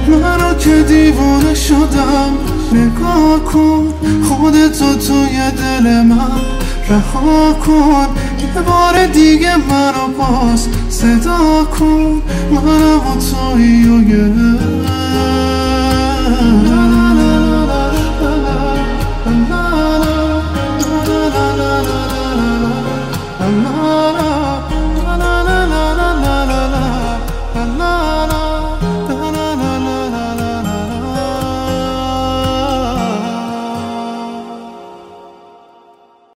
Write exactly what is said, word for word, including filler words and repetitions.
منو که دیوونه شدم نگاه کن خودتو توی دل من رها کن یه بار دیگه منو باز صدا کن منم و تویی و یه